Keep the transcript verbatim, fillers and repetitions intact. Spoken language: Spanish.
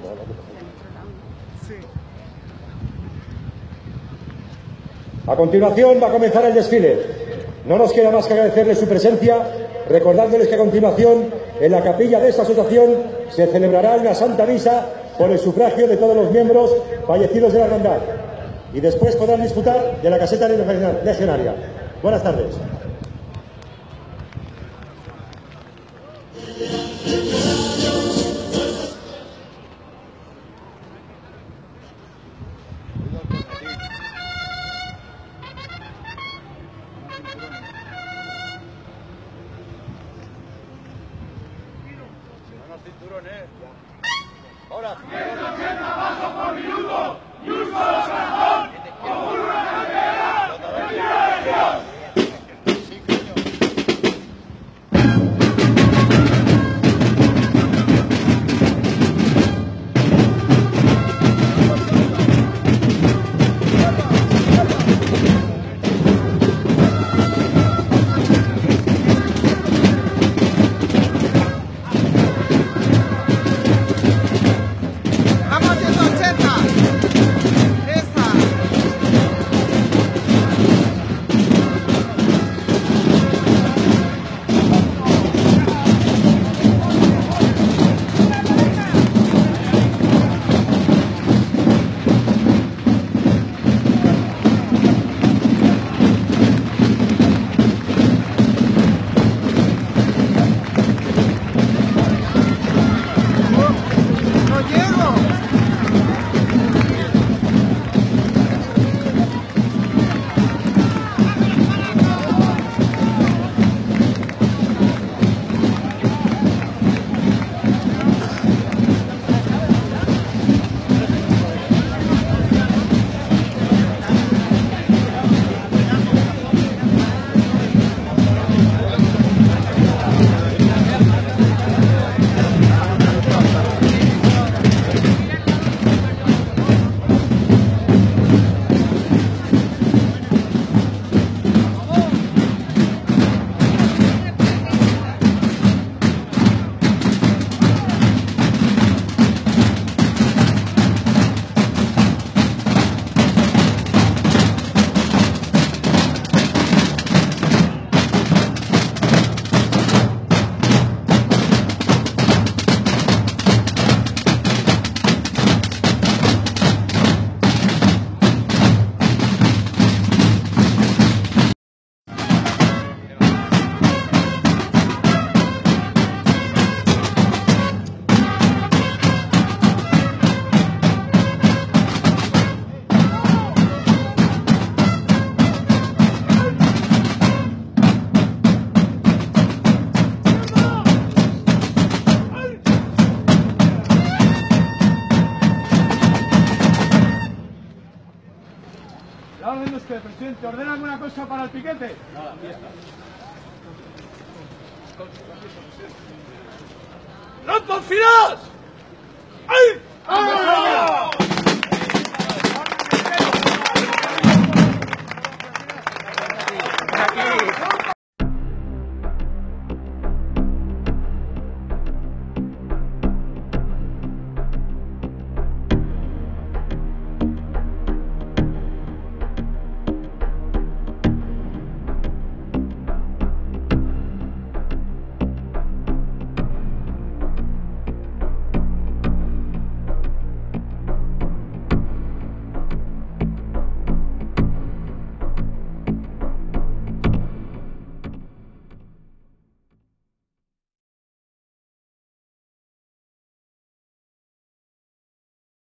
A continuación va a comenzar el desfile. No nos queda más que agradecerles su presencia, recordándoles que a continuación en la capilla de esta asociación se celebrará una santa misa por el sufragio de todos los miembros fallecidos de la hermandad y después podrán disfrutar de la caseta legionaria. Buenas tardes. Cinturones. Ahora. ciento ochenta pasos por minuto y un solo corazón como una cartera. ¡Silencio! La orden de usted, presidente. ¿Ordena alguna cosa para el piquete? Nada, fiesta. ¡Rampas filas!